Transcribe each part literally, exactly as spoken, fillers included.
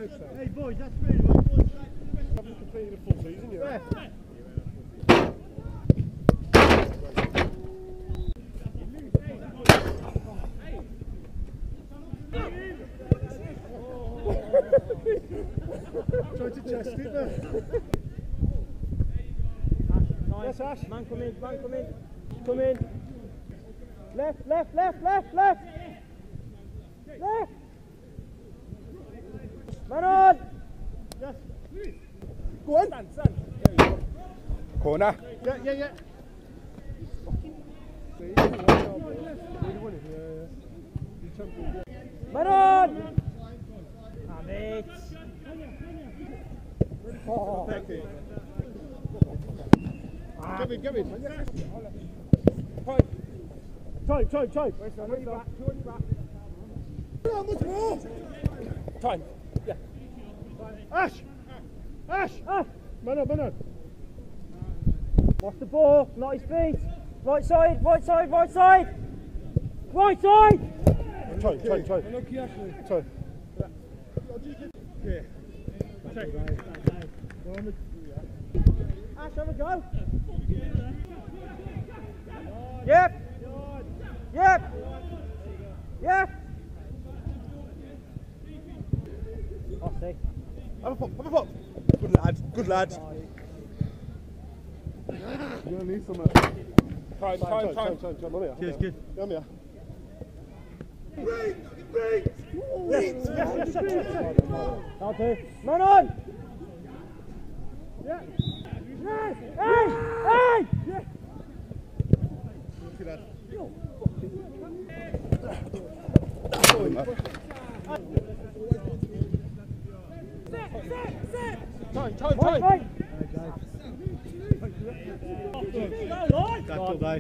Hey boys, that's really well. Haven't completed a full season yet. Yeah. Try to chest it there. Yes, Ash. Man, come in, man, come in. Come in. Left, left, left, left, left. Left. Man on. Yes. Go on. Stand, stand. Corner. Yeah, yeah, yeah. Man on. Have it. Oh. Give it, give it. Time, time, time. Two on your back, two on your back. How much more? Time. Yeah. Ash! Ash! Ash! Man up, man up. Watch the ball, not his feet. Right side, right side, right side. Right side! Time, time, time. Time. Yeah. Ash, have a go. Yep. Yep. Yep. I'll see. Have a pop, have a pop. Good lad, good lad. You're gonna need some. Time, Time, time, time, time. time, time. Come here. Cheers, good. Come here. Yes, yes, yes, yes, yes. That'll do. Man on! Yeah. Yes! Hey! Hey! Yeah. Good lad. Time, time, Right, time. right. That's all day.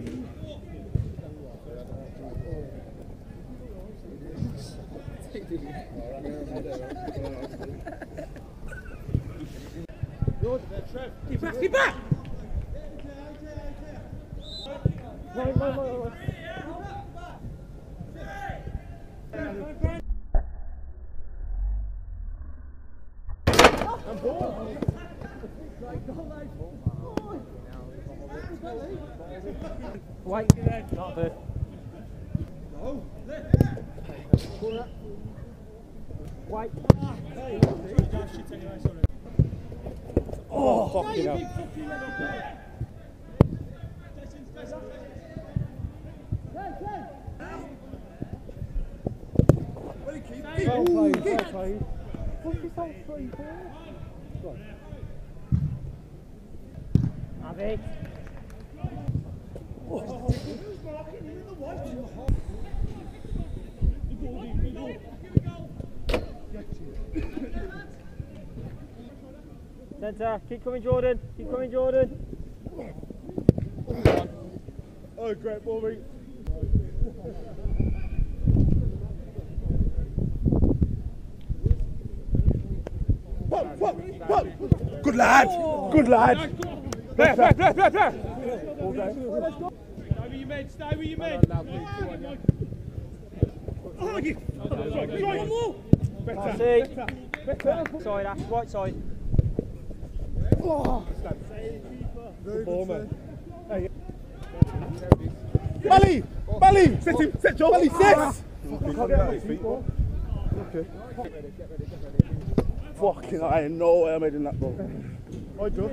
Keep back, keep back! Right, right, right, right. Wait, not good. Wait. Oh, fucking hell. Well played, well played. What's this on three, four? Have it. Centre, keep coming Jordan, keep coming Jordan. Oh, great ball, mate. Whoa, whoa, whoa. Good lad, good lad. There, there, there, there, there. Okay. Stay with your men, stay with your men. Oh, you. Right more. That's Better. it. Side, Ash, right side. Oh. Good ball, man. Hey. Belly, belly. Sit him, sit Joe. Belly, sit. Okay. Fucking, I ain't no way I made in that ball. I do.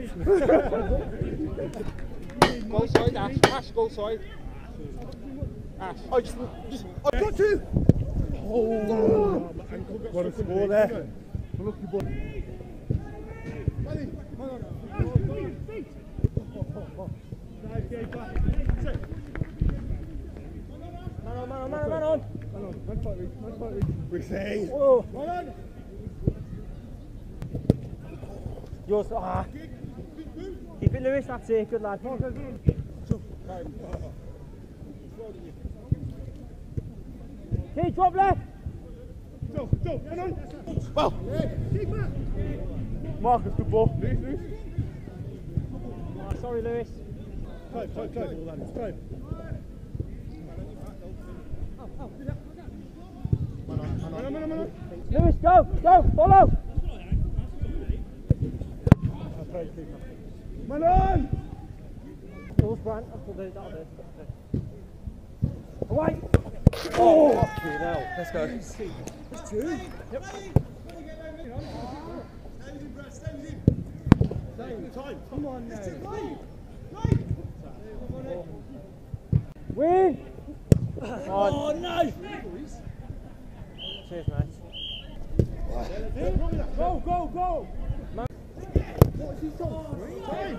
Go side, Ash. Ash, go side. Ash. I just, just, I got to. Oh, what a score there. Lucky boy. Man on, man on, man on, man on. Man on, man fight, Reece, man fight, Reece. We say. Oh, Man on. yours, ah. Keep it Lewis, that's it, good lad. Okay, drop left. Go, go, man on. Well, Marcus, good ball. Loose, loose. Oh, sorry Lewis. Time, time, time. All that is time. Man on, man on, man on, man on. Lewis, go, go, follow. Man on! Yours, Brant. That'll do, that'll do. Away! Oh! Fucking hell. Let's go. It's two. Yep. Time. Come on now. Win! Oh no! Cheers, mate. Go, go, go! Man. What's he done? Time!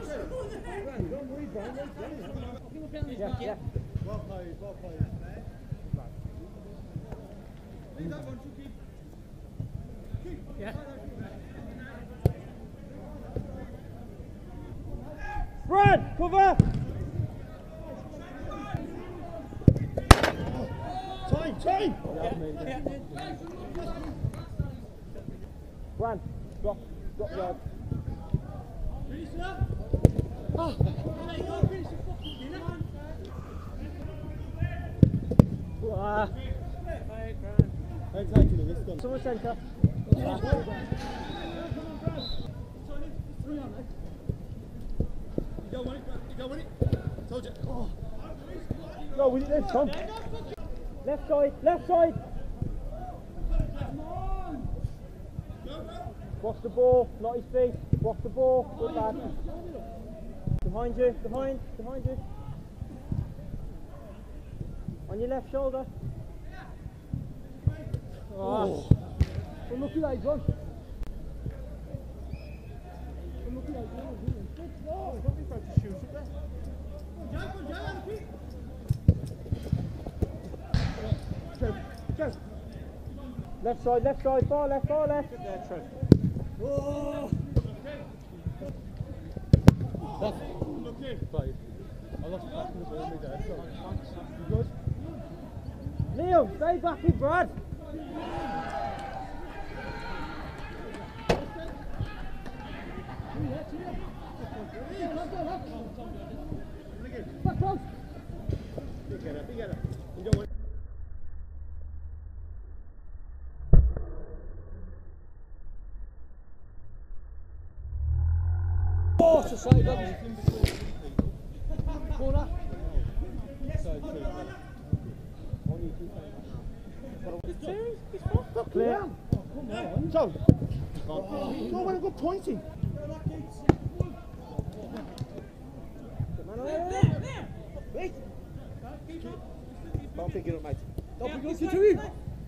Yeah, yeah. Well played, well played. Yeah. Brad, cover! Time, time! Brad, drop, drop yard. Ah. Don't take him in this one. Someone centre. You don't want it, you don't want it. Told you. Oh. Go with it then, Tom. Left side, left side. Cross the ball, not his feet. Cross the ball, good lad. Behind you, behind, behind you. On your left shoulder. Oh. Well, look at that, John. Left side, left side, far left, far left. There, Trev. Oh. Look in. Played. I lost back in the ball mid there. You good? Neil, stay back with Brad. Back on. Big header, big header. You don't want Oh, to save that. Corner. Clear. So, no one got pointing. Wait. Don't pick it up, mate. Don't pick it up to him.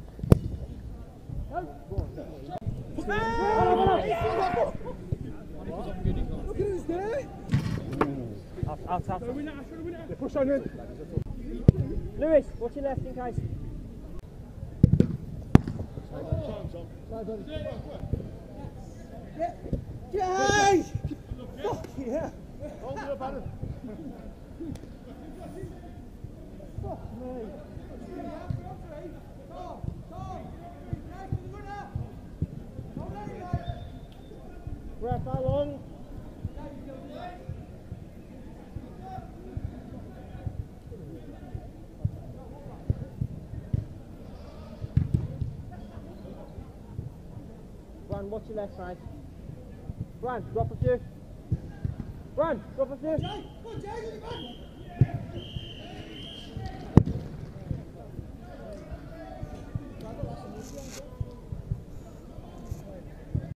Look at this guy. Out, out, out. They push on in. Lewis, watch your left in case. Guys! Fuck yeah! Hold it up, Adam. Fuck me. Ref, how long? Bran, watch your left side. Bran, drop a few. Bran, drop a few.